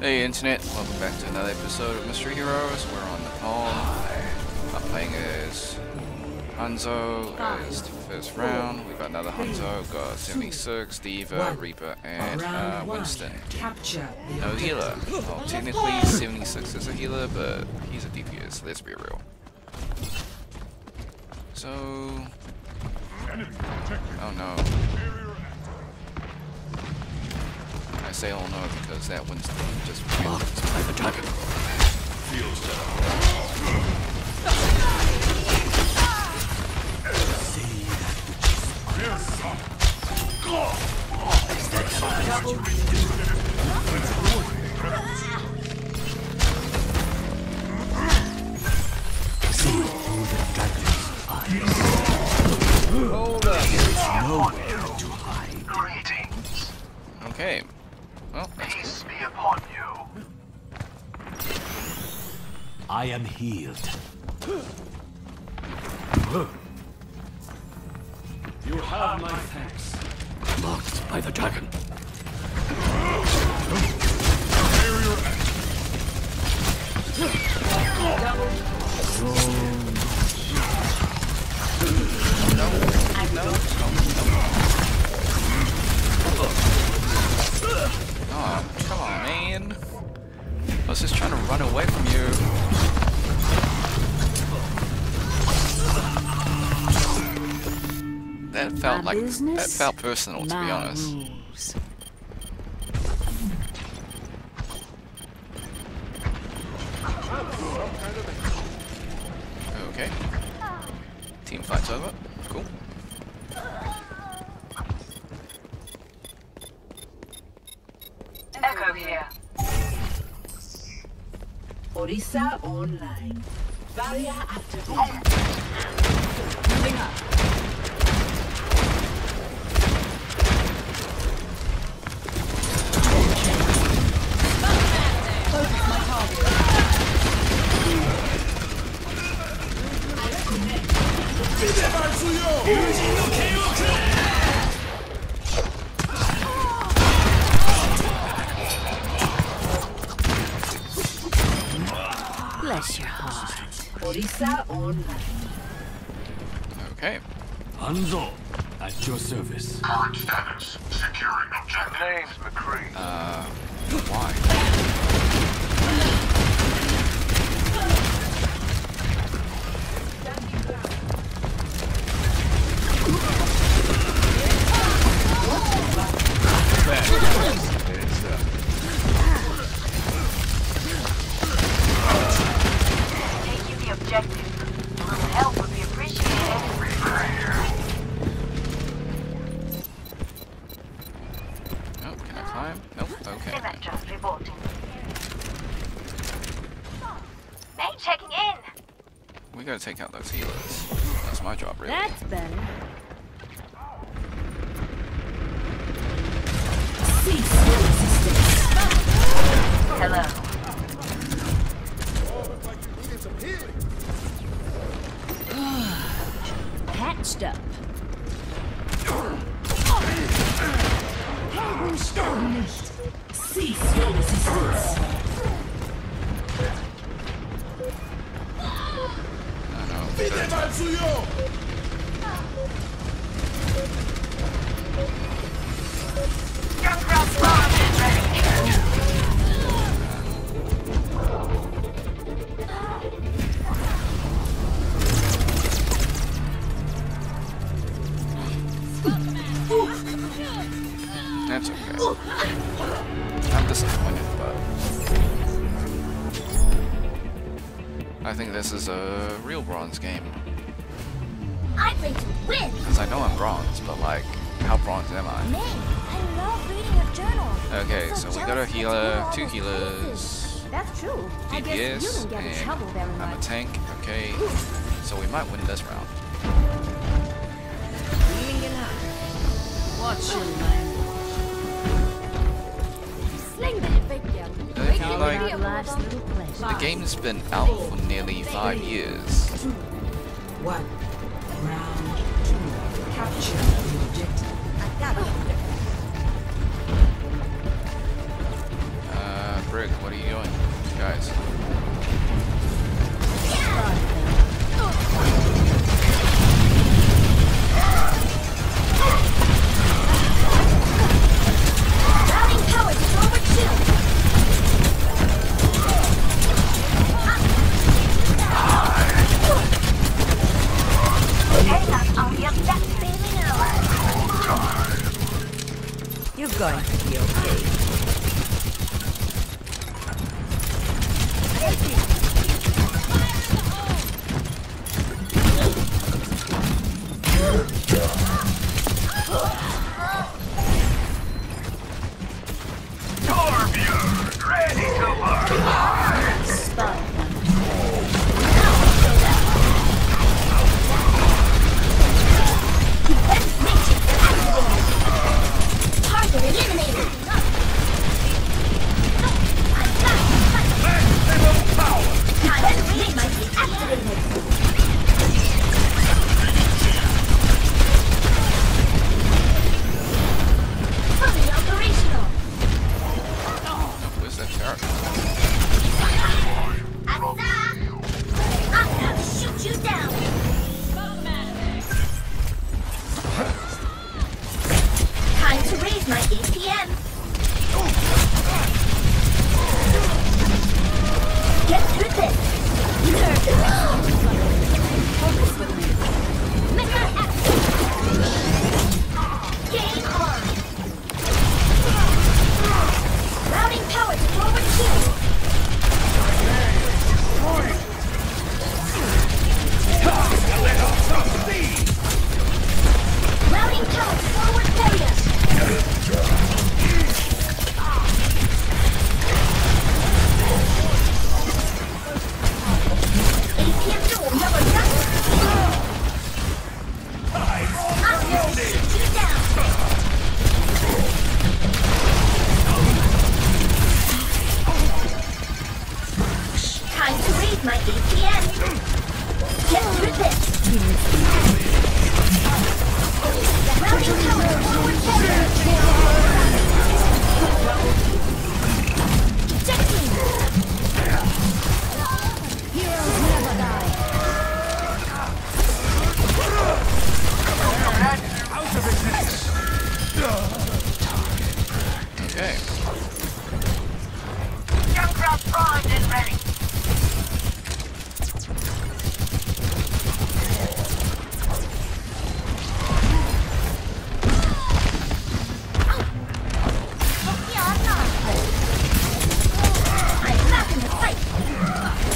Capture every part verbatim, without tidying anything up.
Hey Internet, welcome back to another episode of Mystery Heroes. We're on Nepal. I'm playing as Hanzo as the first round. We've got another Hanzo, we've got seventy-six, Diva, Reaper, and uh, Winston. No healer. Well, technically seventy-six is a healer, but he's a D P S, let's be real. So... Oh no. I say oh no because that Winston just blocked by the dragon. Feels Hold up. There's nowhere to hide. Greetings. Okay. Well, peace be upon you. I am healed. You have my thanks. Blocked by the dragon. Oh, come on, man. I was just trying to run away from you. That felt like that felt personal, to be honest. Okay. Team fight's over. Cool. Echo here. Orisa online. Barrier activated. Moving up. Focus my target. Bless your heart. Orisa online. Okay. Hanzo, at your service. Current status. Securing objective. Name's McCree. Uh, why? Take you the objective. A little help would be appreciated. Oh, can I climb? Nope. Okay. Simmet just reporting. Mate checking in. We gotta take out those healers. That's my job, really. That's better. Cease your resistance. Hello. Patched up. Cease your resistance. I know. Young Cross Lodge is ready. That's okay. I'm disappointed, but I think this is a real bronze game. I'm ready to win. Because I know I'm bronze, but like, how bronze am I? Man, I love reading a journal. Okay, I'm so we jealous got a because I healer, do all two those healers, places. That's true. I D P guess you S, don't get in trouble and very I'm a much. tank. Okay, so we might win this round. Watch your language. Sling the victim. I feel like Life's little pleasure. the game's been out for nearly five years. One. Round two. Capture the objective. Uh, Rick, what are you doing? Guys. Routing power to forward shield. Take us on the objective. You're going to be okay. Torbjörn, ready to work. Target eliminated. Maximum power. Target relay might be activated. Fully operational. Where's that turret? Asa! I'm gonna shoot you down. Time to raise my A P M. Get through this. Focus with me. Missile action. Game on. Routing power to forward shield. Routing power to forward barrier. A P M duel number nine. I'm gonna shoot you down. Time to raise my A P M. Get through this. Routing power to forward barrier. Ejecting. Heroes never die. Okay. Junkrat primed and ready. I'm back in the fight.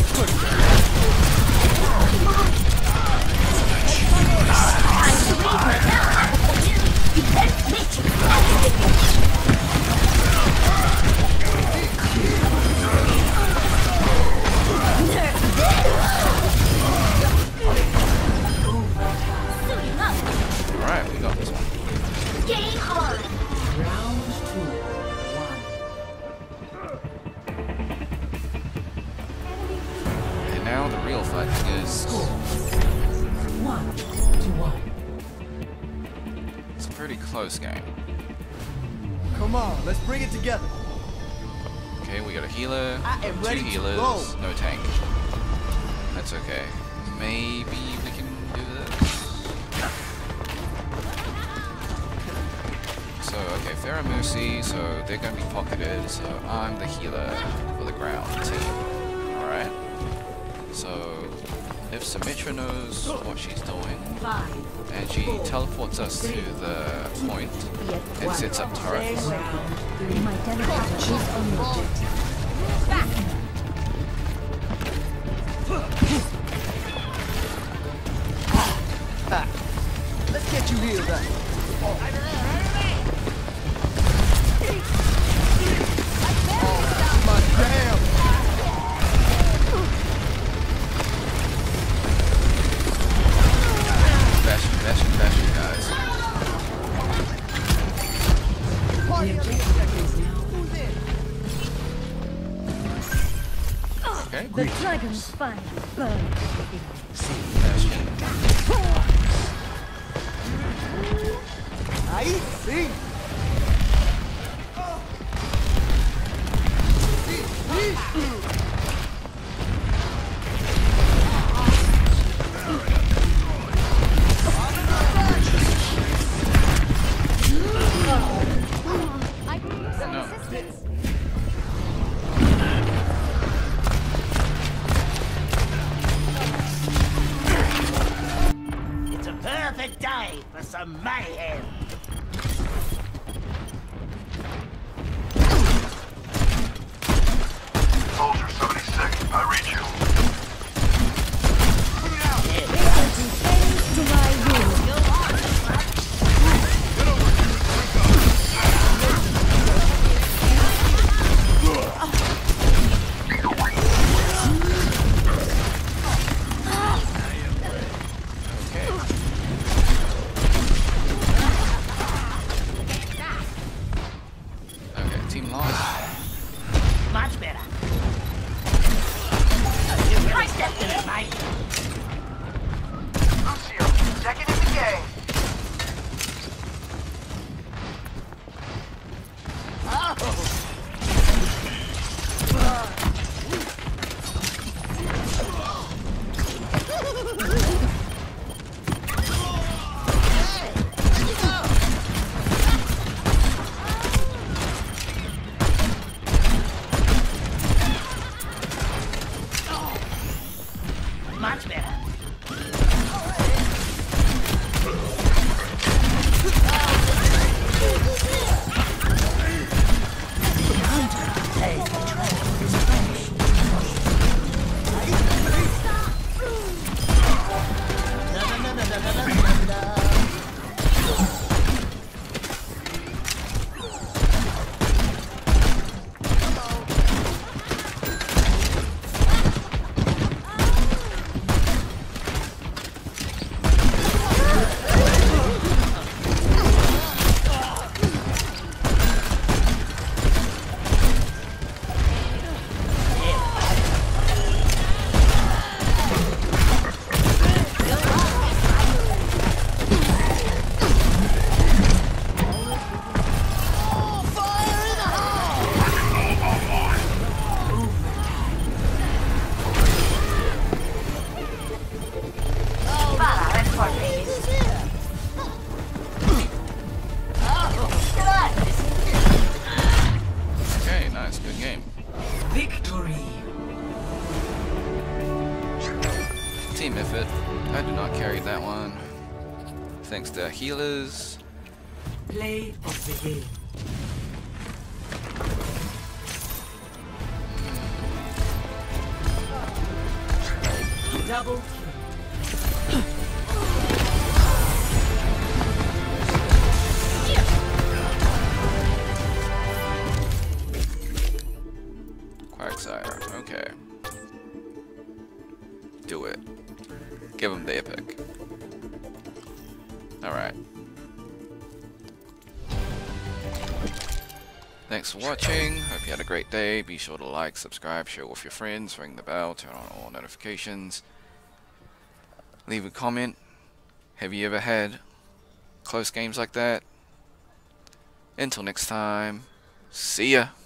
Time to raise my power. Defense matrix activated. Suiting up. Alright, we got this one. Game on. Round two. One. And now the real fight is One to one. it's a pretty close game. Come on, let's bring it together. Okay, we got a healer, I am two ready to healers, go. no tank. That's okay. Maybe we can do this. So, okay, Pharah Mercy, so they're gonna be pocketed, so I'm the healer for the ground team. Alright. So, if Symmetra knows what she's doing, Five. and she teleports us to the point and sets up turrets. Round three. My teleporter is on route. Let's get you healed up. Oh, my damn. Bastion, bastion, bastion, guys. Party The of the objective is now Who's in? Okay, The dragon's fire burns within. bastion. Ahí, sí. minute, mate. Lucio, second in the game. Much better. Okay, nice, good game. Victory. Team effort. I do not carry that one. Thanks to healers. Play of the game. Double kill. Quagsire, okay. Do it. Give him the epic. Alright. Thanks for watching. Hope you had a great day. Be sure to like, subscribe, share with your friends, ring the bell, turn on all notifications. Leave a comment. Have you ever had close games like that? Until next time, see ya.